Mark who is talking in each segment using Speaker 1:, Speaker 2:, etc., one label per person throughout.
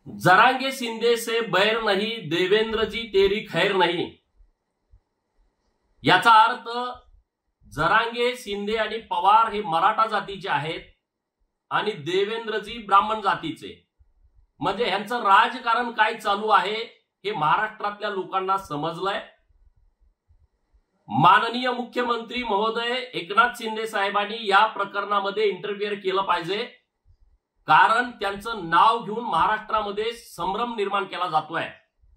Speaker 1: जरांगे शिंदे से बैर नहीं, देवेंद्र जी तेरी खैर नहीं। याचा अर्थ जरांगे शिंदे आणि पवार हे मराठा जातीचे आहेत आणि देवेंद्रजी ब्राह्मण जातीचे। म्हणजे यांचं राजकारण काय चालू आहे हे महाराष्ट्रातल्या लोकांना समजलंय। माननीय मुख्यमंत्री महोदय एकनाथ शिंदे साहेबांनी या प्रकरणामध्ये इंटरफिअर केलं पाहिजे, कारण त्यांचं नाव घेऊन महाराष्ट्रामध्ये संभ्रम निर्माण केला जातोय।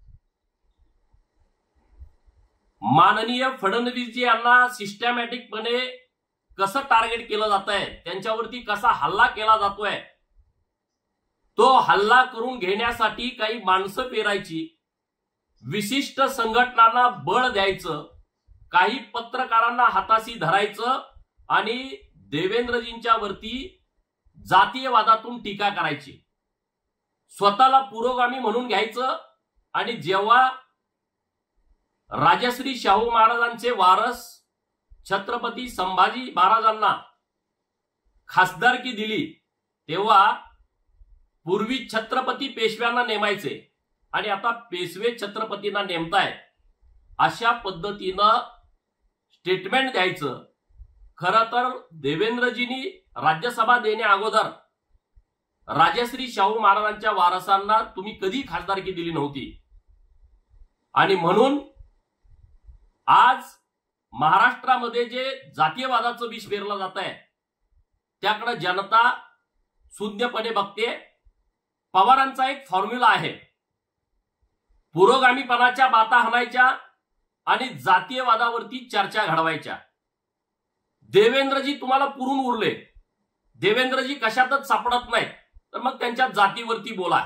Speaker 1: माननीय फडणवीसजी यांना सिस्टमॅटिकपणे कसं टार्गेट केलं जातंय, त्यांच्यावरती कसा हल्ला केला जातोय, तो हल्ला करून घेण्यासाठी काही माणसं पेरायची, विशिष्ट संघटनांना बळ द्यायचं, काही पत्रकारांना हाताशी धरायचं आणि देवेंद्रजींच्या वरती जातीयवादातून टीका करायची, स्वतःला पुरोगामी म्हणून घ्यायचं। आणि जेव्हा राजश्री शाहू महाराजांचे वारस छत्रपती संभाजी महाराजांना खासदारकी दिली, तेव्हा पूर्वी छत्रपती पेशव्यांना नेमायचे आणि आता पेशवे छत्रपतींना नेमताय, अशा पद्धतीनं स्टेटमेंट द्यायचं। खरं तर देवेंद्रजींनी राज्यसभा देण्या अगोदर राजश्री शाहू महाराजांच्या वारसांना तुम्ही कधी खासदारकी दिली नव्हती, आणि म्हणून आज महाराष्ट्रामध्ये जे जातीयवादाचं विष पेरलं जात आहे त्याकडे जनता शून्यपणे बघते। पवारांचा एक फॉर्म्युला आहे, पुरोगामीपणाच्या बाता हाणायच्या आणि जातीयवादावरती चर्चा घडवायच्या। देवेंद्रजी तुम्हाला पुरून उरले, देवेंद्रजी कशातच सापडत नाहीत, तर मग त्यांच्या जातीवरती बोला।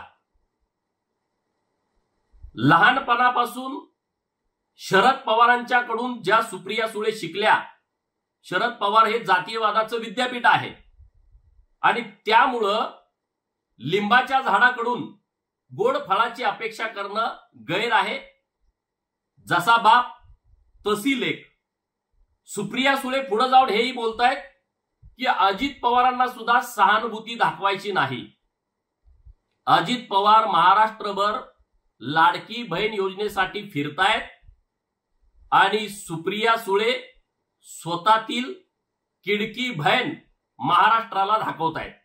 Speaker 1: लहानपणापासून शरद पवारांच्याकडून ज्या सुप्रिया सुळे शिकल्या, शरद पवार हे जातीयवादाचं विद्यापीठ आहे आणि त्यामुळं लिंबाच्या झाडाकडून गोड फळाची अपेक्षा करणं गैर आहे। जसा बाप तशी लेक। सुप्रिया सुळे पुढे जाऊन हेही बोलतायत की अजित पवारांना सुद्धा सहानुभूती दाखवायची नाही। अजित पवार महाराष्ट्रभर लाडकी बहीण योजनेसाठी फिरतायत आणि सुप्रिया सुळे स्वतःतील किडकी बहीण महाराष्ट्राला दाखवतायत।